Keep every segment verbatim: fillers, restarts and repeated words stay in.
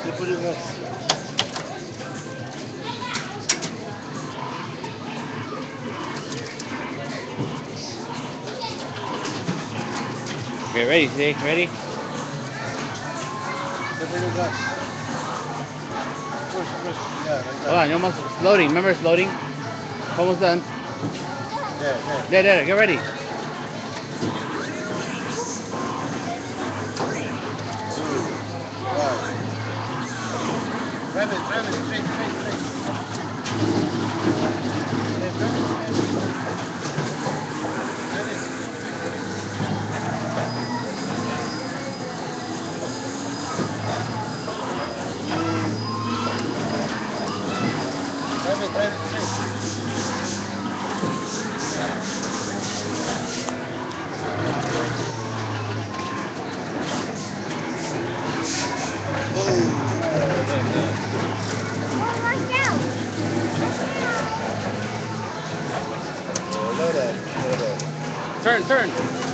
You put it in there. Okay, ready, Zay? Ready? You put it in there. Push, push. Yeah, like Hold on, that. you're almost it's loading. Remember, it's loading. It's almost done. There, there. There, there. Get ready. Two, one. Grab it, grab it, straight, straight, straight. Hey, grab it, grab it. Grab it. Mm. Grab it, grab it, straight. Oh, good, good, good. Hold on, hold on. Turn, turn.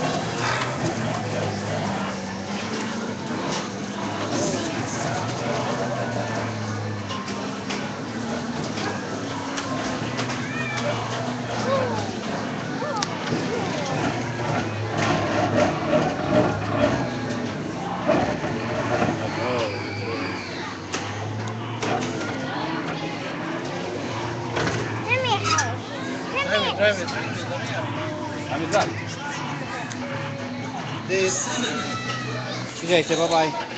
Oh. Drive it, drive it, drive it. Hurry up. Time is up. This. Okay, say bye-bye.